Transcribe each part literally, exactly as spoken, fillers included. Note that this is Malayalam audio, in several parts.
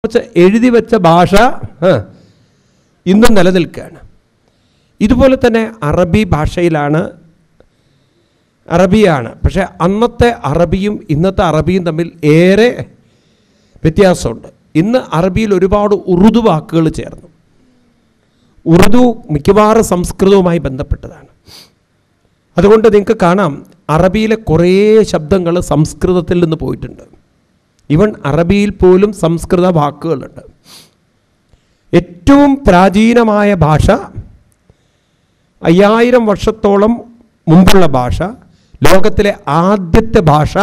എഴുതി വെച്ച ഭാഷ ഇന്നും നിലനിൽക്കുകയാണ്. ഇതുപോലെ തന്നെ അറബി ഭാഷയിലാണ്, അറബിയാണ്. പക്ഷേ അന്നത്തെ അറബിയും ഇന്നത്തെ അറബിയും തമ്മിൽ ഏറെ വ്യത്യാസമുണ്ട്. ഇന്ന് അറബിയിൽ ഒരുപാട് ഉറുദു വാക്കുകൾ ചേർന്നു. ഉറുദു മിക്കവാറും സംസ്കൃതവുമായി ബന്ധപ്പെട്ടതാണ്. അതുകൊണ്ട് നിങ്ങൾക്ക് കാണാം അറബിയിലെ കുറേ ശബ്ദങ്ങൾ സംസ്കൃതത്തിൽ നിന്ന് പോയിട്ടുണ്ട്. ഇവൻ അറബിയിൽ പോലും സംസ്കൃത വാക്കുകളുണ്ട്. ഏറ്റവും പ്രാചീനമായ ഭാഷ, അയ്യായിരം വർഷത്തോളം മുമ്പുള്ള ഭാഷ, ലോകത്തിലെ ആദ്യത്തെ ഭാഷ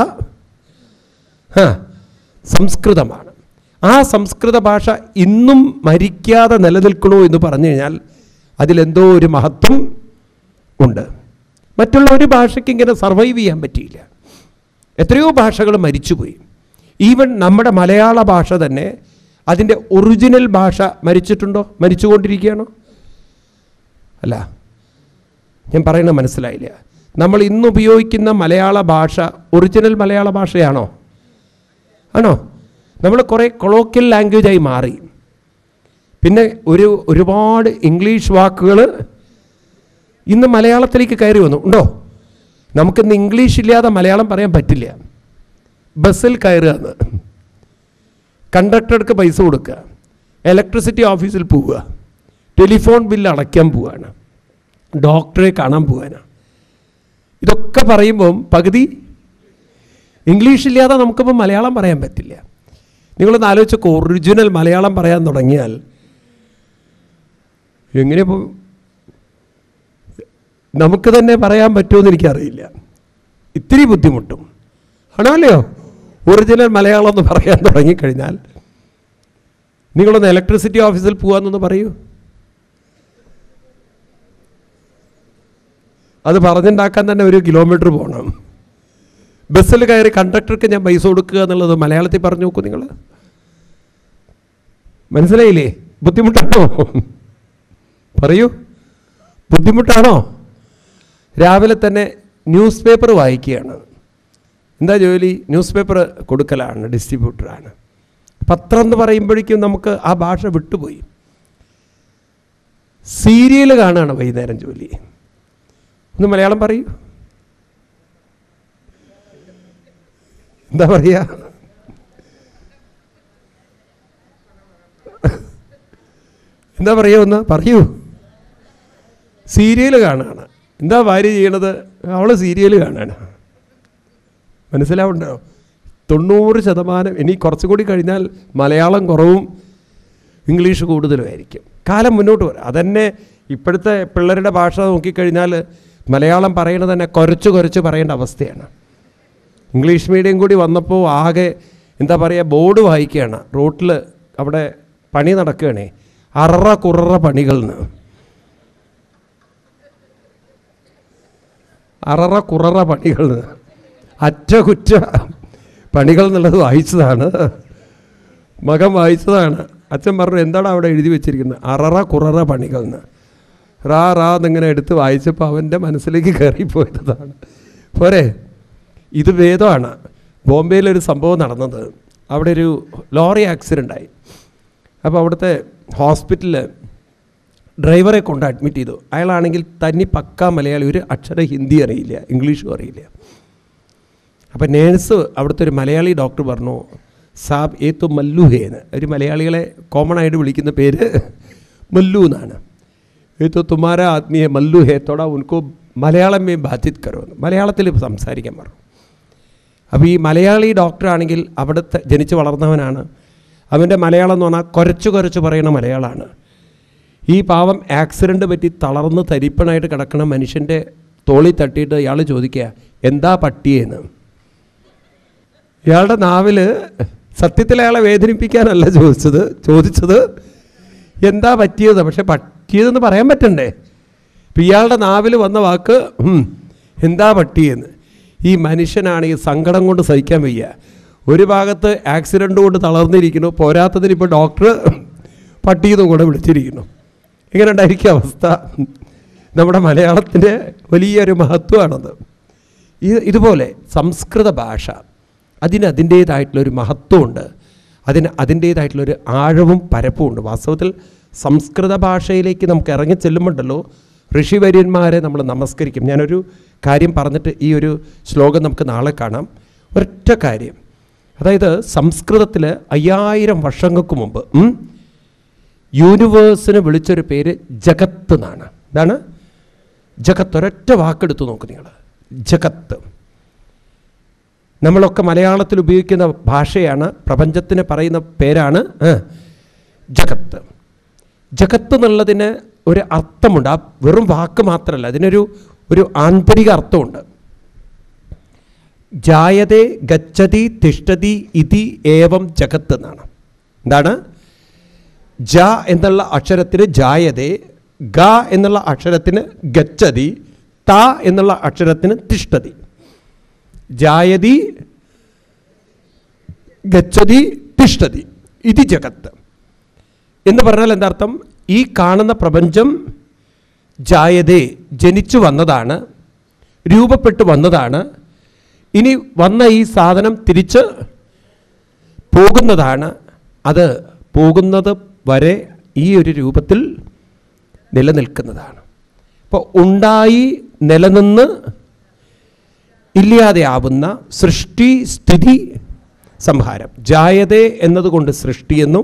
സംസ്കൃതമാണ്. ആ സംസ്കൃത ഭാഷ ഇന്നും മരിക്കാതെ നിലനിൽക്കണോ എന്ന് പറഞ്ഞു കഴിഞ്ഞാൽ അതിലെന്തോ ഒരു മഹത്വം ഉണ്ട്. മറ്റുള്ള ഒരു ഭാഷയ്ക്ക് ഇങ്ങനെ സർവൈവ് ചെയ്യാൻ പറ്റിയില്ല. എത്രയോ ഭാഷകൾ മരിച്ചുപോയി. ഈവൻ നമ്മുടെ മലയാള ഭാഷ തന്നെ അതിൻ്റെ ഒറിജിനൽ ഭാഷ മരിച്ചിട്ടുണ്ടോ? മരിച്ചുകൊണ്ടിരിക്കുകയാണോ? അല്ല, ഞാൻ പറയുന്നത് മനസ്സിലായില്ല. നമ്മൾ ഇന്ന് ഉപയോഗിക്കുന്ന മലയാള ഭാഷ ഒറിജിനൽ മലയാള ഭാഷയാണോ? ആണോ? നമ്മൾ കുറേ കൊളോക്കിയൽ ലാംഗ്വേജായി മാറി. പിന്നെ ഒരു ഒരുപാട് ഇംഗ്ലീഷ് വാക്കുകൾ ഇന്ന് മലയാളത്തിലേക്ക് കയറി വന്നു. ഉണ്ടോ? നമുക്കിന്ന് ഇംഗ്ലീഷ് ഇല്ലാതെ മലയാളം പറയാൻ പറ്റില്ല. ബസ്സിൽ കയറുകയെന്ന്, കണ്ടക്ടർക്ക് പൈസ കൊടുക്കുക, ഇലക്ട്രിസിറ്റി ഓഫീസിൽ പോവുക, ടെലിഫോൺ ബില്ല് അടയ്ക്കാൻ പോവുകയാണ്, ഡോക്ടറെ കാണാൻ പോകാനാണ്. ഇതൊക്കെ പറയുമ്പം പകുതി ഇംഗ്ലീഷില്ലാതെ നമുക്കിപ്പോൾ മലയാളം പറയാൻ പറ്റില്ല. നിങ്ങളൊന്ന് ആലോചിച്ചൊക്കെ ഒറിജിനൽ മലയാളം പറയാൻ തുടങ്ങിയാൽ എങ്ങനെ ഇപ്പോൾ നമുക്ക് തന്നെ പറയാൻ പറ്റുമെന്ന് എനിക്കറിയില്ല. ഇത്തിരി ബുദ്ധിമുട്ടും ആണോ അല്ലയോ? ഒറിജിനൽ മലയാളം എന്ന് പറയാൻ തുടങ്ങിക്കഴിഞ്ഞാൽ നിങ്ങളൊന്ന് ഇലക്ട്രിസിറ്റി ഓഫീസിൽ പോകാമെന്നൊന്ന് പറയൂ. അത് പറഞ്ഞുണ്ടാക്കാൻ തന്നെ ഒരു കിലോമീറ്റർ പോകണം. ബസ്സിൽ കയറി കണ്ടക്ടർക്ക് ഞാൻ പൈസ കൊടുക്കുക എന്നുള്ളത് മലയാളത്തിൽ പറഞ്ഞു നോക്കൂ. നിങ്ങൾ മനസ്സിലായില്ലേ? ബുദ്ധിമുട്ടാണോ? പറയൂ, ബുദ്ധിമുട്ടാണോ? രാവിലെ തന്നെ ന്യൂസ് പേപ്പർ വായിക്കുകയാണ്. എന്താ ജോലി? ന്യൂസ് പേപ്പർ കൊടുക്കലാണ്, ഡിസ്ട്രിബ്യൂട്ടറാണ്. പത്രം എന്ന് പറയുമ്പോഴേക്കും നമുക്ക് ആ ഭാഷ വിട്ടുപോയി. സീരിയൽ കാണുകയാണ് വൈകുന്നേരം ജോലി. ഒന്ന് മലയാളം പറയൂ. എന്താ പറയുക? എന്താ പറയുക? ഒന്ന് പറയൂ. സീരിയൽ കാണുകയാണ്. എന്താ ഭാര്യ ചെയ്യണത്? അവൾ സീരിയൽ കാണുകയാണ്. മനസ്സിലാവുണ്ടോ? തൊണ്ണൂറ് ശതമാനം ഇനി കുറച്ചുകൂടി കഴിഞ്ഞാൽ മലയാളം കുറവും ഇംഗ്ലീഷ് കൂടുതലുമായിരിക്കും. കാലം മുന്നോട്ട് വരും. അതന്നെ ഇപ്പോഴത്തെ പിള്ളേരുടെ ഭാഷ നോക്കിക്കഴിഞ്ഞാൽ മലയാളം പറയണത് തന്നെ കുറച്ച് കുറച്ച് പറയേണ്ട അവസ്ഥയാണ്. ഇംഗ്ലീഷ് മീഡിയം കൂടി വന്നപ്പോൾ ആകെ എന്താ പറയുക, ബോർഡ് വായിക്കുകയാണ്. റോട്ടിൽ അവിടെ പണി നടക്കുകയാണേ, അററ കുററ പണികളെന്ന്. അററ കുററ പണികൾ, അറ്റകുറ്റ പണികൾ എന്നുള്ളത് വായിച്ചതാണ്. മകൻ വായിച്ചതാണ്. അച്ഛൻ പറഞ്ഞു, എന്താണ് അവിടെ എഴുതി വെച്ചിരിക്കുന്നത്? അററ കുററ പണികൾ എന്ന്. റാ റാ എന്നിങ്ങനെ എടുത്ത് വായിച്ചപ്പോൾ അവൻ്റെ മനസ്സിലേക്ക് കയറിപ്പോയതാണ്. പോരെ, ഇത് വേദമാണ്. ബോംബെയിലൊരു സംഭവം നടന്നത്. അവിടെ ഒരു ലോറി ആക്സിഡൻ്റായി. അപ്പോൾ അവിടുത്തെ ഹോസ്പിറ്റലിൽ ഡ്രൈവറെ കൊണ്ട് അഡ്മിറ്റ് ചെയ്തു. അയാളാണെങ്കിൽ തനി പക്കാ മലയാളി, ഒരു അക്ഷരം ഹിന്ദി അറിയില്ല, ഇംഗ്ലീഷും അറിയില്ല. അപ്പോൾ നേഴ്സ് അവിടുത്തെ ഒരു മലയാളി ഡോക്ടർ പറഞ്ഞു, സാബ് ഏത്തോ മല്ലു ഹേന്ന്. ഒരു മലയാളികളെ കോമൺ ആയിട്ട് വിളിക്കുന്ന പേര് മല്ലു എന്നാണ്. ഏത്തോ തുമാര ആത്മീയ മല്ലു ഹേ തോടാ ഉनको മലയാളം മേ ബാധിത് കരോ, മലയാളത്തിൽ സംസാരിക്കാൻ പറഞ്ഞു. അപ്പോൾ ഈ മലയാളി ഡോക്ടറാണെങ്കിൽ അവിടുത്തെ ജനിച്ച് വളർന്നവനാണ്. അവൻ്റെ മലയാളം എന്ന് പറഞ്ഞാൽ കുറച്ച് കുറച്ച് പറയുന്ന മലയാളമാണ്. ഈ പാവം ആക്സിഡൻറ്റ് പറ്റി തളർന്ന് തരിപ്പണായിട്ട് കിടക്കുന്ന മനുഷ്യൻ്റെ തോളി തട്ടിയിട്ട് ഇയാൾ ചോദിക്കുക, എന്താ പട്ടിയെന്ന്. ഇയാളുടെ നാവിൽ സത്യത്തിൽ അയാളെ വേദനിപ്പിക്കാനല്ല ചോദിച്ചത് ചോദിച്ചത് എന്താ പറ്റിയത്. പക്ഷെ പറ്റിയതെന്ന് പറയാൻ പറ്റണ്ടേ? ഇപ്പം ഇയാളുടെ നാവിൽ വന്ന വാക്ക് എന്താ പട്ടിയെന്ന്. ഈ മനുഷ്യനാണെങ്കിൽ സങ്കടം കൊണ്ട് സഹിക്കാൻ വയ്യ. ഒരു ഭാഗത്ത് ആക്സിഡൻ്റ് കൊണ്ട് തളർന്നിരിക്കുന്നു, പോരാത്തതിന് ഇപ്പോൾ ഡോക്ടർ പട്ടിയെന്നും കൂടെ വിളിച്ചിരിക്കുന്നു. എങ്ങനെ ഉണ്ടായിരിക്കും അവസ്ഥ? നമ്മുടെ മലയാളത്തിൻ്റെ വലിയൊരു മഹത്വമാണത്. ഇത് ഇതുപോലെ സംസ്കൃത ഭാഷ അതിന് അതിൻ്റേതായിട്ടുള്ളൊരു മഹത്വമുണ്ട്. അതിന് അതിൻ്റേതായിട്ടുള്ളൊരു ആഴവും പരപ്പും ഉണ്ട്. വാസ്തവത്തിൽ സംസ്കൃത ഭാഷയിലേക്ക് നമുക്ക് ഇറങ്ങി ചെല്ലുമ്പോണ്ടല്ലോ ഋഷിവര്യന്മാരെ നമ്മൾ നമസ്കരിക്കും. ഞാനൊരു കാര്യം പറഞ്ഞിട്ട് ഈ ഒരു ശ്ലോകം നമുക്ക് നാളെ കാണാം. ഒരൊറ്റ കാര്യം, അതായത് സംസ്കൃതത്തിൽ അയ്യായിരം വർഷങ്ങൾക്ക് മുമ്പ് യൂണിവേഴ്സിന് വിളിച്ചൊരു പേര് ജഗത്ത് എന്നാണ്. എന്താണ് ജഗത്ത്? ഒരൊറ്റ വാക്കെടുത്ത് നോക്ക് നിങ്ങൾ, ജഗത്ത്. നമ്മളൊക്കെ മലയാളത്തിൽ ഉപയോഗിക്കുന്ന ഭാഷയാണ്, പ്രപഞ്ചത്തിന് പറയുന്ന പേരാണ് ജഗത്ത്. ജഗത്ത് എന്നുള്ളതിന് ഒരു അർത്ഥമുണ്ട്. ആ വെറും വാക്ക് മാത്രമല്ല, അതിനൊരു ഒരു ആന്തരിക അർത്ഥമുണ്ട്. ജായതേ ഗച്ഛതി തിഷ്ഠതി ഇതി ഏവം ജഗത്ത് എന്നാണ്. എന്താണ്? ജ എന്നുള്ള അക്ഷരത്തിന് ജായതേ, ഗ എന്നുള്ള അക്ഷരത്തിന് ഗച്ഛതി, ത എന്നുള്ള അക്ഷരത്തിന് തിഷ്ഠതി. ജായതി ഗച്ഛതി തിഷ്ഠതി ഇതി ജഗത്ത് എന്ന് പറഞ്ഞാൽ എന്താർത്ഥം? ഈ കാണുന്ന പ്രപഞ്ചം ജായതേ, ജനിച്ചു വന്നതാണ്, രൂപപ്പെട്ടു വന്നതാണ്. ഇനി വന്ന ഈ സാധനം തിരിച്ച് പോകുന്നതാണ്. അത് പോകുന്നത് വരെ ഈ ഒരു രൂപത്തിൽ നിലനിൽക്കുന്നതാണ്. അപ്പോൾ ഉണ്ടായി നിലനിന്ന് ഇല്ലാതെയാവുന്ന സൃഷ്ടി സ്ഥിതി സംഹാരം. ജായതേ എന്നതുകൊണ്ട് സൃഷ്ടിയെന്നും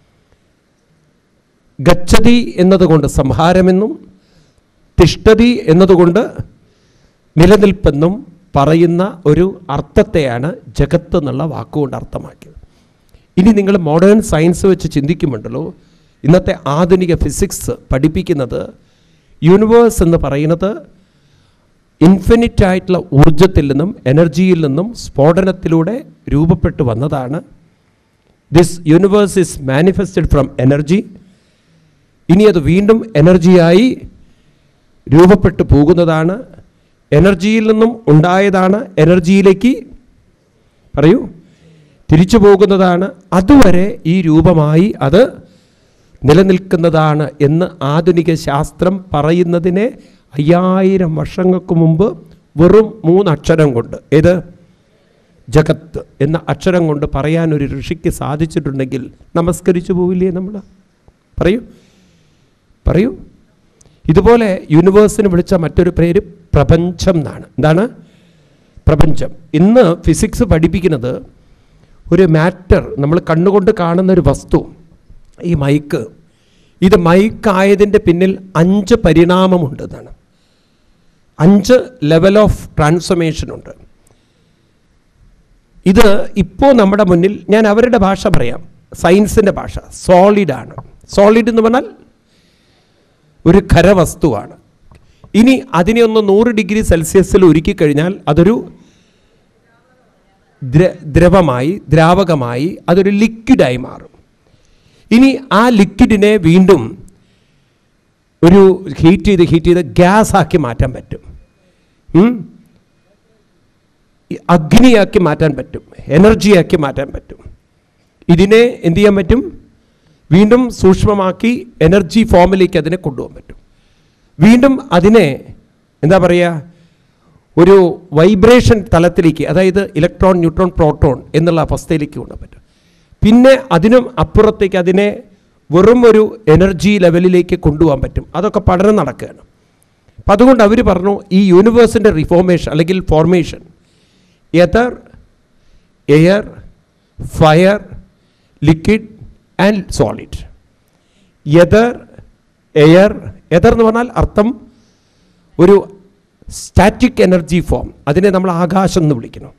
ഗച്ഛതി എന്നതുകൊണ്ട് സംഹാരമെന്നും തിഷ്ഠതി എന്നതുകൊണ്ട് നിലനിൽപ്പെന്നും പറയുന്ന ഒരു അർത്ഥത്തെയാണ് ജഗത്ത് എന്നുള്ള വാക്കുകൊണ്ട് അർത്ഥമാക്കിയത്. ഇനി നിങ്ങൾ മോഡേൺ സയൻസ് വെച്ച് ചിന്തിക്കുമ്പോണ്ടല്ലോ, ഇന്നത്തെ ആധുനിക ഫിസിക്സ് പഠിപ്പിക്കുന്നത് യൂണിവേഴ്സ് എന്ന് പറയുന്നത് ഇൻഫിനിറ്റ് ആയിട്ടുള്ള ഊർജത്തിൽ നിന്നും എനർജിയിൽ നിന്നും സ്ഫോടനത്തിലൂടെ രൂപപ്പെട്ടു വന്നതാണ്. This universe is manifested from energy. ഇനി അത് വീണ്ടും എനർജിയായി രൂപപ്പെട്ടു പോകുന്നതാണ്. എനർജിയിൽ നിന്നും ഉണ്ടായതാണ്, എനർജിയിലേക്ക് പറയൂ തിരിച്ചു പോകുന്നതാണ്. അതുവരെ ഈ രൂപമായി അത് നിലനിൽക്കുന്നതാണ് എന്ന് ആധുനിക ശാസ്ത്രം പറയുന്നതിനെ അയ്യായിരം വർഷങ്ങൾക്ക് മുമ്പ് വെറും മൂന്നക്ഷരം കൊണ്ട്, ഏത് ജഗത്ത് എന്ന അക്ഷരം കൊണ്ട് പറയാൻ ഒരു ഋഷിക്ക് സാധിച്ചിട്ടുണ്ടെങ്കിൽ നമസ്കരിച്ചു പോവില്ലേ നമ്മൾ? പറയൂ പറയൂ ഇതുപോലെ യൂണിവേഴ്സിന് വിളിച്ച മറ്റൊരു പേര് പ്രപഞ്ചം എന്നാണ്. എന്താണ് പ്രപഞ്ചം? ഇന്ന് ഫിസിക്സ് പഠിപ്പിക്കുന്നത് ഒരു മാറ്റർ, നമ്മൾ കണ്ണുകൊണ്ട് കാണുന്ന ഒരു വസ്തു, ഈ മൈക്ക്, ഇത് മൈക്കായതിൻ്റെ പിന്നിൽ അഞ്ച് പരിണാമമുണ്ട് എന്നാണ്. അഞ്ച് ലെവൽ ഓഫ് ട്രാൻസ്ഫോർമേഷൻ ഉണ്ട്. ഇത് ഇപ്പോൾ നമ്മുടെ മുന്നിൽ, ഞാൻ അവരുടെ ഭാഷ പറയാം, സയൻസിൻ്റെ ഭാഷ, സോളിഡാണ്. സോളിഡ് എന്ന് പറഞ്ഞാൽ ഒരു ഖരവസ്തുവാണ്. ഇനി അതിനെ ഒന്ന് നൂറ് ഡിഗ്രി സെൽഷ്യസിൽ ഉരുക്കി കഴിഞ്ഞാൽ അതൊരു ദ്രവമായി, ദ്രാവകമായി, അതൊരു ലിക്വിഡായി മാറും. ഇനി ആ ലിക്വിഡിനെ വീണ്ടും ഒരു ഹീറ്റ് ചെയ്ത് ഹീറ്റ് ചെയ്ത് ഗ്യാസ് ആക്കി മാറ്റാൻ പറ്റും, അഗ്നിയാക്കി മാറ്റാൻ പറ്റും, എനർജിയാക്കി മാറ്റാൻ പറ്റും. ഇതിനെ എന്ത് ചെയ്യാൻ പറ്റും? വീണ്ടും സൂക്ഷ്മമാക്കി എനർജി ഫോമിലേക്ക് അതിനെ കൊണ്ടുപോകാൻ പറ്റും. വീണ്ടും അതിനെ എന്താ പറയുക, ഒരു വൈബ്രേഷൻ തലത്തിലേക്ക്, അതായത് ഇലക്ട്രോൺ, ന്യൂട്രോൺ, പ്രോട്ടോൺ എന്നുള്ള അവസ്ഥയിലേക്ക് കൊണ്ടുപോകാൻ പറ്റും. പിന്നെ അതിനും അപ്പുറത്തേക്ക് അതിനെ വെറും ഒരു എനർജി ലെവലിലേക്ക് കൊണ്ടുപോകാൻ പറ്റും. അതൊക്കെ പഠനം നടക്കുകയാണ്. അപ്പം അതുകൊണ്ട് അവർ പറഞ്ഞു ഈ യൂണിവേഴ്സിൻ്റെ റിഫോർമേഷൻ അല്ലെങ്കിൽ formation ether, air, fire, liquid and solid. Ether, air, ether എന്ന് പറഞ്ഞാൽ അർത്ഥം ഒരു സ്റ്റാറ്റിക് എനർജി ഫോം, അതിനെ നമ്മൾ ആകാശം എന്ന് വിളിക്കുന്നു.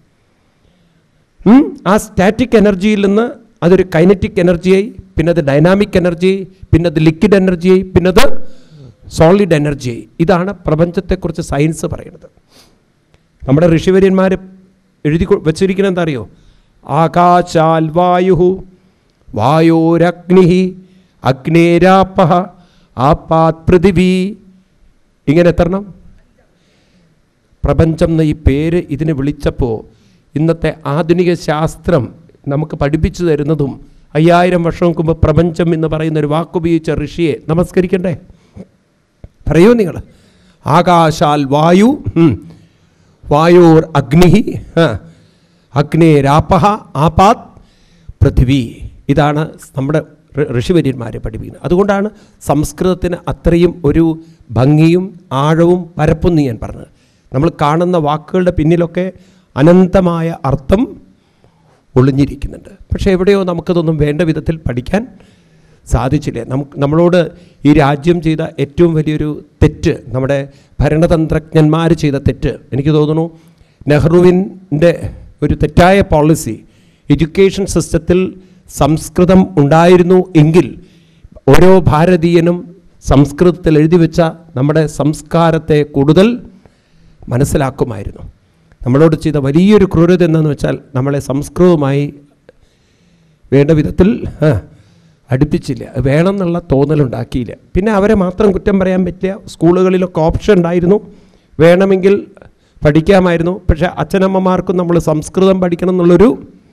ആ സ്റ്റാറ്റിക് എനർജിയിൽ നിന്ന് അതൊരു കൈനറ്റിക് എനർജിയായി, പിന്നെ അത് ഡൈനാമിക് എനർജിയായി, പിന്നെ അത് ലിക്വിഡ് എനർജിയായി, പിന്നെ അത് സോളിഡ് എനർജിയായി. ഇതാണ് പ്രപഞ്ചത്തെക്കുറിച്ച് സയൻസ് പറയുന്നത്. നമ്മുടെ ഋഷിവര്യന്മാർ എഴുതി വെച്ചിരിക്കുന്നത് എന്താ അറിയോ? ആകാശാൽ വായു, വായോരഗ്നി, അഗ്നേരാപഹ, ആപാത് പൃഥിവി. ഇങ്ങനെ എത്തണം പ്രപഞ്ചം എന്ന ഈ പേര് ഇതിനെ വിളിച്ചപ്പോൾ ഇന്നത്തെ ആധുനിക ശാസ്ത്രം നമുക്ക് പഠിപ്പിച്ചു തരുന്നതും അയ്യായിരം വർഷങ്ങൾക്ക് മുമ്പ് പ്രപഞ്ചം എന്ന് പറയുന്ന ഒരു വാക്കുപയോഗിച്ച ഋഷിയെ നമസ്കരിക്കണ്ടേ? പറയൂ നിങ്ങൾ. ആകാശാൽ വായു, വായോർ അഗ്നി, അഗ്നേരാപഹ, ആപാത് പൃഥിവി. ഇതാണ് നമ്മുടെ ഋഷിവര്യന്മാരെ പഠിപ്പിക്കുന്നത്. അതുകൊണ്ടാണ് സംസ്കൃതത്തിന് അത്രയും ഒരു ഭംഗിയും ആഴവും പരപ്പൊന്നും ഞാൻ പറഞ്ഞത്. നമ്മൾ കാണുന്ന വാക്കുകളുടെ പിന്നിലൊക്കെ അനന്തമായ അർത്ഥം ഒളിഞ്ഞിരിക്കുന്നുണ്ട്. പക്ഷേ എവിടെയോ നമുക്കതൊന്നും വേണ്ട വിധത്തിൽ പഠിക്കാൻ സാധിച്ചില്ല. നമുക്ക് നമ്മളോട് ഈ രാജ്യം ചെയ്ത ഏറ്റവും വലിയൊരു തെറ്റ്, നമ്മുടെ ഭരണതന്ത്രജ്ഞന്മാർ ചെയ്ത തെറ്റ്, എനിക്ക് തോന്നുന്നു നെഹ്റുവിൻ്റെ ഒരു തെറ്റായ പോളിസി, എഡ്യൂക്കേഷൻ സിസ്റ്റത്തിൽ സംസ്കൃതം ഉണ്ടായിരുന്നു എങ്കിൽ ഓരോ ഭാരതീയനും സംസ്കൃതത്തിൽ എഴുതി വെച്ച നമ്മുടെ സംസ്കാരത്തെ കൂടുതൽ മനസ്സിലാക്കുമായിരുന്നു. നമ്മളോട് ചെയ്ത വലിയൊരു ക്രൂരത എന്താണെന്ന് വെച്ചാൽ നമ്മളെ സംസ്കൃതവുമായി വേണ്ട വിധത്തിൽ അടുപ്പിച്ചില്ല, വേണമെന്നുള്ള തോന്നലുണ്ടാക്കിയില്ല. പിന്നെ അവരെ മാത്രം കുറ്റം പറയാൻ പറ്റില്ല. സ്കൂളുകളിലൊക്കെ ഓപ്ഷൻ ഉണ്ടായിരുന്നു, വേണമെങ്കിൽ പഠിക്കാമായിരുന്നു. പക്ഷേ അച്ഛനമ്മമാർക്കും നമ്മൾ സംസ്കൃതം പഠിക്കണം എന്നുള്ളൊരു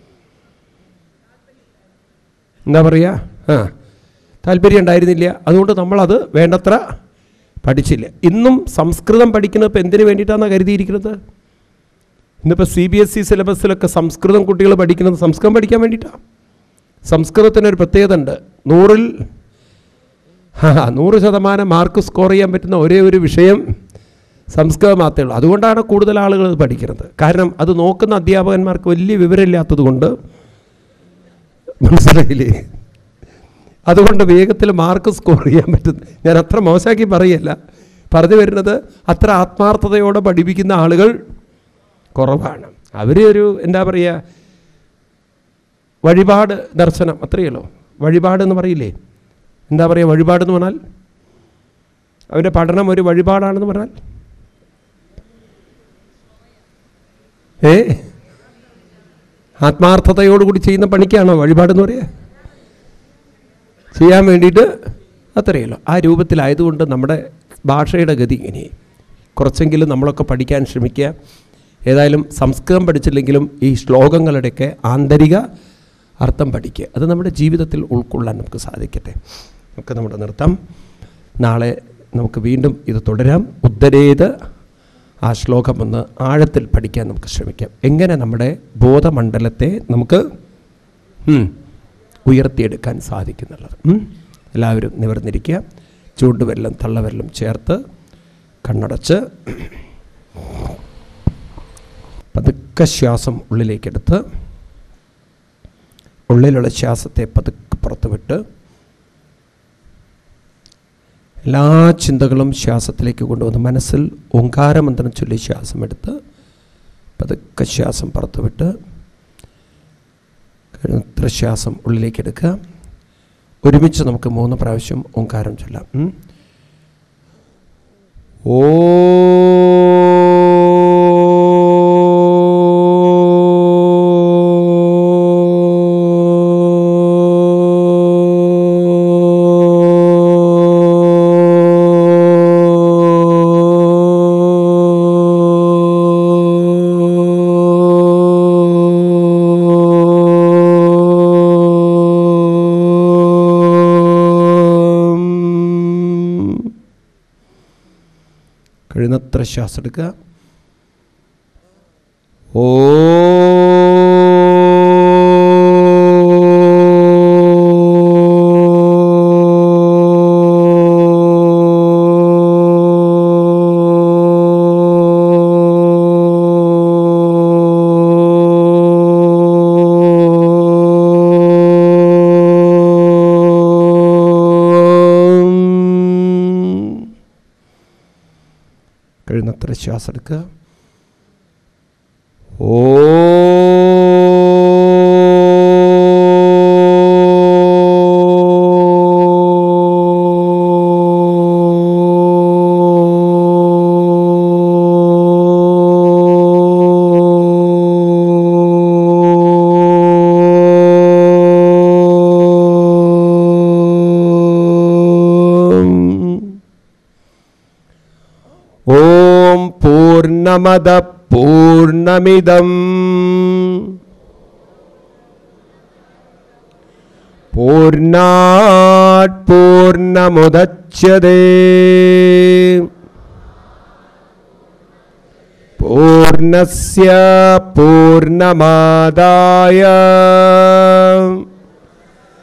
എന്താ പറയുക ആ താല്പര്യം ഉണ്ടായിരുന്നില്ല. അതുകൊണ്ട് നമ്മളത് വേണ്ടത്ര പഠിച്ചില്ല. ഇന്നും സംസ്കൃതം പഠിക്കുന്നത് ഇപ്പോൾ എന്തിനു വേണ്ടിയിട്ടാണ് കരുതിയിരിക്കുന്നത്? ഇന്നിപ്പോൾ സി ബി എസ് ഇ സിലബസിലൊക്കെ സംസ്കൃതം കുട്ടികൾ പഠിക്കുന്നത് സംസ്കൃതം പഠിക്കാൻ വേണ്ടിയിട്ടാണ്. സംസ്കൃതത്തിനൊരു പ്രത്യേകത ഉണ്ട്. നൂറിൽ ആ നൂറ് ശതമാനം മാർക്ക് സ്കോർ ചെയ്യാൻ പറ്റുന്ന ഒരേ ഒരു വിഷയം സംസ്കൃതം മാത്രമേ ഉള്ളൂ. അതുകൊണ്ടാണ് കൂടുതൽ ആളുകൾ അത് പഠിക്കുന്നത്. കാരണം അത് നോക്കുന്ന അധ്യാപകന്മാർക്ക് വലിയ വിവരമില്ലാത്തത് കൊണ്ട്, മനസ്സിലായില്ലേ, അതുകൊണ്ട് വേഗത്തിൽ മാർക്ക് സ്കോർ ചെയ്യാൻ പറ്റും. ഞാൻ അത്ര മോശമാക്കി പറയല്ല, പറഞ്ഞു വരുന്നത് അത്ര ആത്മാർത്ഥതയോടെ പഠിപ്പിക്കുന്ന ആളുകൾ കുറവാണ്. അവർ ഒരു എന്താ പറയുക, വഴിപാട് ദർശനം അത്രയല്ലോ. വഴിപാടെന്ന് പറയില്ലേ, എന്താ പറയുക, വഴിപാടെന്ന് പറഞ്ഞാൽ അവരുടെ പഠനം ഒരു വഴിപാടാണെന്ന് പറഞ്ഞാൽ ഏ ആത്മാർത്ഥതയോടുകൂടി ചെയ്യുന്ന പണിക്കാണോ വഴിപാടെന്ന് പറയുക? ചെയ്യാൻ വേണ്ടിയിട്ട് അത്രയല്ലോ. ആ രൂപത്തിലായതുകൊണ്ട് നമ്മുടെ ഭാഷയുടെ ഗതി ഇങ്ങനെ കുറച്ചെങ്കിലും നമ്മളൊക്കെ പഠിക്കാൻ ശ്രമിക്കുക. ഏതായാലും സംസ്കൃതം പഠിച്ചില്ലെങ്കിലും ഈ ശ്ലോകങ്ങളുടെയൊക്കെ ആന്തരിക അർത്ഥം പഠിക്കുക. അത് നമ്മുടെ ജീവിതത്തിൽ ഉൾക്കൊള്ളാൻ നമുക്ക് സാധിക്കട്ടെ. നമുക്ക് നമ്മുടെ നിർത്താം. നാളെ നമുക്ക് വീണ്ടും ഇത് തുടരാം. ഉദ്ധരേത് ആ ശ്ലോകം ഒന്ന് ആഴത്തിൽ പഠിക്കാൻ നമുക്ക് ശ്രമിക്കാം. എങ്ങനെ നമ്മുടെ ബോധമണ്ഡലത്തെ നമുക്ക് ഉയർത്തിയെടുക്കാൻ സാധിക്കുന്നുള്ളത്. എല്ലാവരും നിവർന്നിരിക്കുക. ചൂണ്ടുവെല്ലം തള്ളവെല്ലം ചേർത്ത് കണ്ണടച്ച് പതുക്കെ ശ്വാസം ഉള്ളിലേക്കെടുത്ത് ഉള്ളിലുള്ള ശ്വാസത്തെ പതുക്കെ പുറത്ത് വിട്ട് എല്ലാ ചിന്തകളും ശ്വാസത്തിലേക്ക് കൊണ്ടുവന്ന് മനസ്സിൽ ഓങ്കാരമന്ത്രം ചൊല്ലി ശ്വാസം എടുത്ത് പതുക്കെ ശ്വാസം പുറത്ത് വിട്ട് കഴിയുന്നത്ര ശ്വാസം ഉള്ളിലേക്ക് എടുക്കുക. ഒരുമിച്ച് നമുക്ക് മൂന്ന് പ്രാവശ്യം ഓങ്കാരം ചൊല്ലാം. ഓ കഴിയുന്നത്ര ശ്വാസം എടുക്കുക. ഓ കഴിയുന്നത്ര ശ്വാസം എടുക്കുക. ഓ ഓം പൂർണ്ണമദ പൂർണ്ണമിദം പൂർണ്ണാത് പൂർണ്ണമുദച്യതേ പൂർണ്ണസ്യ പൂർണ്ണമാദായ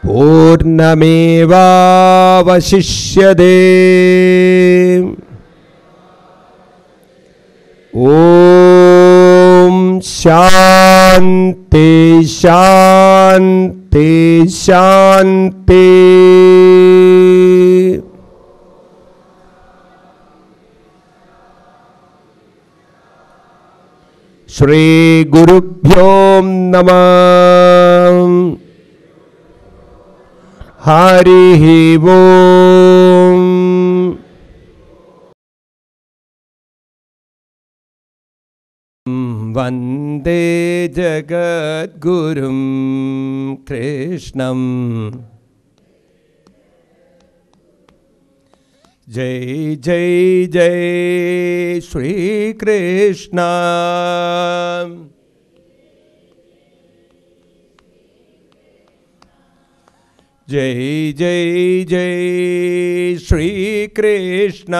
പൂർണ്ണമേവാവശിഷ്യതേ. ഓം ശാന്തി ശാന്തി ശാന്തി. ശ്രീ ഗുരുഭ്യോ നമഃ. ഹരി ഓം. വന്ദേ ജഗദ്ഗുരും കൃഷ്ണം. ജയ് ജയ് ജയ് ശ്രീകൃഷ്ണ. ജയ് ജയ് ജയ് ശ്രീകൃഷ്ണ.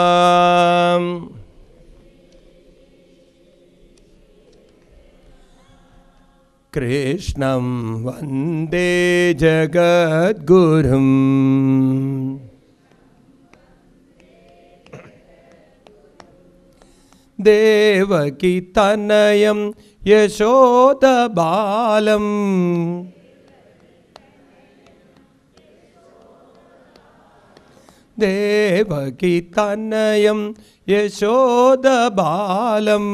കൃഷ്ണം വന്ദേ ജഗദ്ഗുരും. ദേവകി തനയം യശോദബാലം. ദേവകി തനയം യശോദബാലം.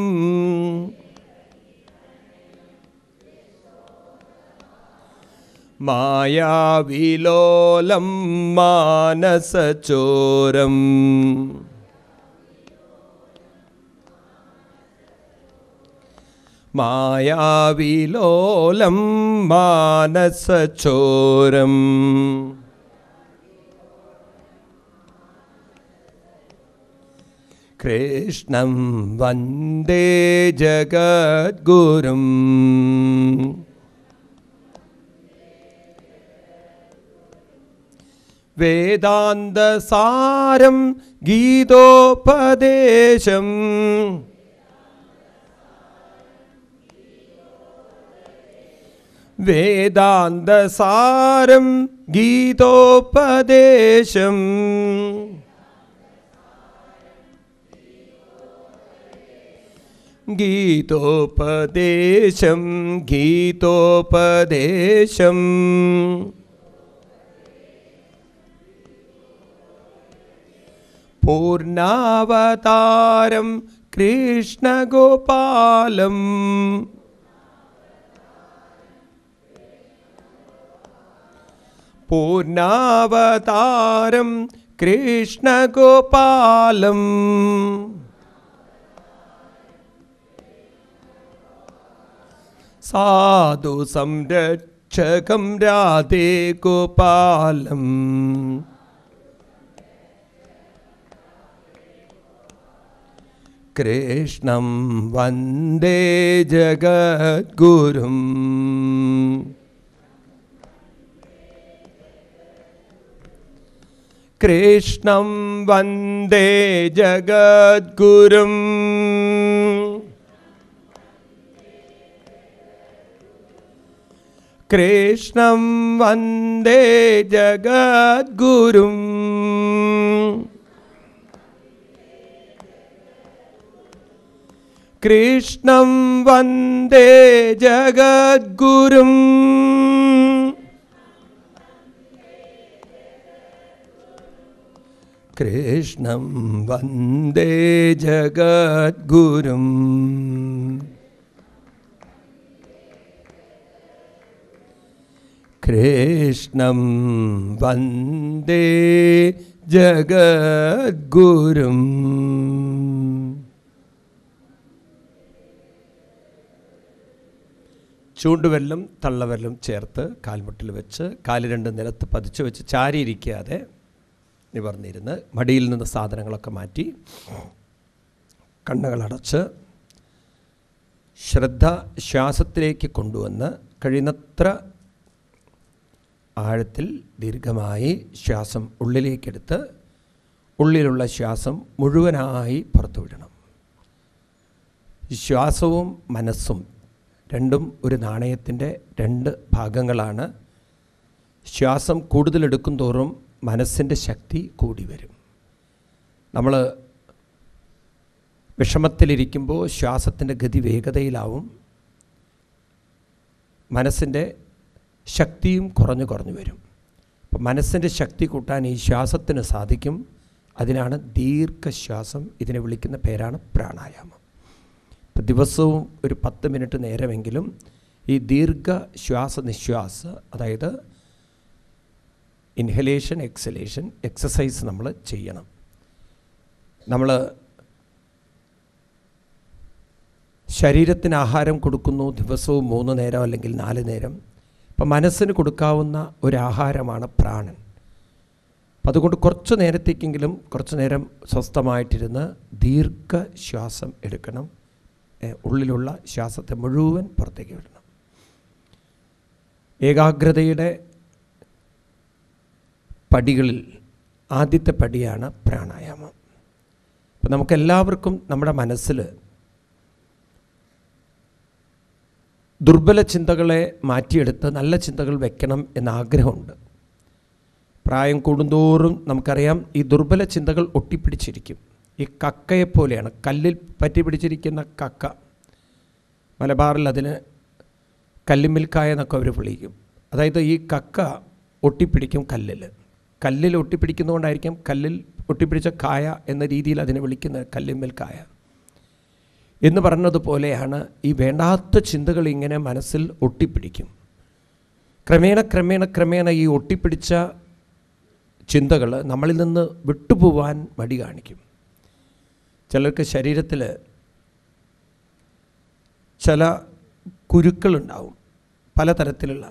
മായാവിലോലം മാനസചോരം. മായാവിലോലം മാനസചോരം. കൃഷ്ണം വന്ദേ ജഗദ്ഗുരും. വേദാന്തസാരം ഗീതോപദേശം. വേദാന്തസാരം ഗീതോപദേശം. ഗീതോപദേശം ഗീതോപദേശം. പൂർണ്ണാവതാരം കൃഷ്ണഗോപാലം. പൂർണ്ണാവതാരം കൃഷ്ണഗോപാലം. സാധു സംരക്ഷകം രാധേ ഗോപാലം. കൃഷ്ണം വന്ദേ ജഗദ്ഗുരും. കൃഷ്ണം വന്ദേ ജഗദ്ഗുരും. കൃഷ്ണം വന്ദേ ജഗദ്ഗുരും. കൃഷ്ണം വന്ദേ ജഗദ്ഗുരും. കൃഷ്ണം വന്ദേ ജഗദ്ഗുരും. കൃഷ്ണം വന്ദേ ജഗദ്ഗുരും. ചൂണ്ടുവെല്ലും തള്ളവെല്ലും ചേർത്ത് കാൽമുട്ടിൽ വെച്ച് കാല് രണ്ട് നിലത്ത് പതിച്ചു വെച്ച് ചാരിയിരിക്കാതെ നിവർന്നിരുന്ന് മടിയിൽ നിന്ന് സാധനങ്ങളൊക്കെ മാറ്റി കണ്ണുകളടച്ച് ശ്രദ്ധ ശ്വാസത്തിലേക്ക് കൊണ്ടുവന്ന് കഴിയുന്നത്ര ആഴത്തിൽ ദീർഘമായി ശ്വാസം ഉള്ളിലേക്കെടുത്ത് ഉള്ളിലുള്ള ശ്വാസം മുഴുവനായി പുറത്തുവിടണം. ശ്വാസവും മനസ്സും രണ്ടും ഒരു നാണയത്തിൻ്റെ രണ്ട് ഭാഗങ്ങളാണ്. ശ്വാസം കൂടുതലെടുക്കും തോറും മനസ്സിൻ്റെ ശക്തി കൂടി വരും. നമ്മൾ വിഷമത്തിലിരിക്കുമ്പോൾ ശ്വാസത്തിൻ്റെ ഗതി വേഗതയിലാവും, മനസ്സിൻ്റെ ശക്തിയും കുറഞ്ഞു കുറഞ്ഞു വരും. അപ്പം മനസ്സിൻ്റെ ശക്തി കൂട്ടാൻ ഈ ശ്വാസത്തിന് സാധിക്കും. അതിനാണ് ദീർഘശ്വാസം. ഇതിനെ വിളിക്കുന്ന പേരാണ് പ്രാണായാമം. ഇപ്പം ദിവസവും ഒരു പത്ത് മിനിറ്റ് നേരമെങ്കിലും ഈ ദീർഘശ്വാസ നിശ്വാസ, അതായത് ഇൻഹലേഷൻ എക്സലേഷൻ എക്സസൈസ് നമ്മൾ ചെയ്യണം. നമ്മൾ ശരീരത്തിന് ആഹാരം കൊടുക്കുന്നു ദിവസവും മൂന്ന് നേരം അല്ലെങ്കിൽ നാല് നേരം. അപ്പം മനസ്സിന് കൊടുക്കാവുന്ന ഒരാഹാരമാണ് പ്രാണൻ. അപ്പം അതുകൊണ്ട് കുറച്ച് നേരത്തേക്കെങ്കിലും കുറച്ച് നേരം സ്വസ്ഥമായിട്ടിരുന്ന് ദീർഘശ്വാസം എടുക്കണം. ഉള്ളിലുള്ള ശ്വാസത്തെ മുഴുവൻ പുറത്തേക്ക് വിടണം. ഏകാഗ്രതയുടെ പടികളിൽ ആദ്യത്തെ പടിയാണ് പ്രാണായാമം. അപ്പം നമുക്കെല്ലാവർക്കും നമ്മുടെ മനസ്സിൽ ദുർബല ചിന്തകളെ മാറ്റിയെടുത്ത് നല്ല ചിന്തകൾ വെക്കണം എന്നാഗ്രഹമുണ്ട്. പ്രായം കൂടുന്തോറും നമുക്കറിയാം ഈ ദുർബല ചിന്തകൾ ഒട്ടിപ്പിടിച്ചിരിക്കും. ഈ കക്കയെപ്പോലെയാണ്, കല്ലിൽ പറ്റി പിടിച്ചിരിക്കുന്ന കക്ക. മലബാറിൽ അതിന് കല്ലുമിൽക്കായ എന്നൊക്കെ അവർ വിളിക്കും. അതായത് ഈ കക്ക ഒട്ടിപ്പിടിക്കും കല്ലിൽ. കല്ലിൽ ഒട്ടിപ്പിടിക്കുന്നതുകൊണ്ടായിരിക്കും കല്ലിൽ ഒട്ടിപ്പിടിച്ച കായ എന്ന രീതിയിൽ അതിനെ വിളിക്കുന്നത് കല്ലുമിൽക്കായ എന്ന് പറഞ്ഞതുപോലെയാണ് ഈ വേണ്ടാത്ത ചിന്തകൾ ഇങ്ങനെ മനസ്സിൽ ഒട്ടിപ്പിടിക്കും. ക്രമേണ ക്രമേണ ക്രമേണ ഈ ഒട്ടിപ്പിടിച്ച ചിന്തകൾ നമ്മളിൽ നിന്ന് വിട്ടുപോവാൻ മടി കാണിക്കും. ചിലർക്ക് ശരീരത്തിൽ ചില കുരുക്കളുണ്ടാവും, പലതരത്തിലുള്ള.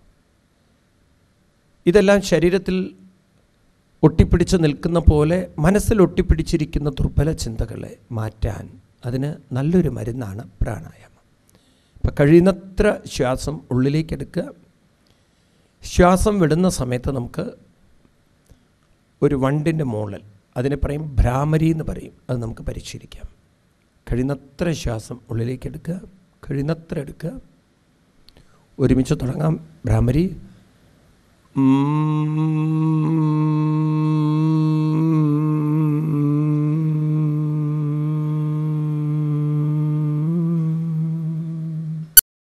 ഇതെല്ലാം ശരീരത്തിൽ ഒട്ടിപ്പിടിച്ച് നിൽക്കുന്ന പോലെ മനസ്സിൽ ഒട്ടിപ്പിടിച്ചിരിക്കുന്ന ദുർബല ചിന്തകളെ മാറ്റാൻ അതിന് നല്ലൊരു മരുന്നാണ് പ്രാണായാമം. അപ്പം കഴിയുന്നത്ര ശ്വാസം ഉള്ളിലേക്കെടുക്കുക. ശ്വാസം വിടുന്ന സമയത്ത് നമുക്ക് ഒരു വണ്ടിൻ്റെ മോളൽ, അതിനെ പറയും ഭ്രാമരി എന്ന് പറയും, അത് നമുക്ക് പരിശീലിക്കാം. കഴിയുന്നത്ര ശ്വാസം ഉള്ളിലേക്കെടുക്കുക, കഴിയുന്നത്ര എടുക്കുക. ഒരുമിച്ച് തുടങ്ങാം. ഭ്രാമരി. ഉം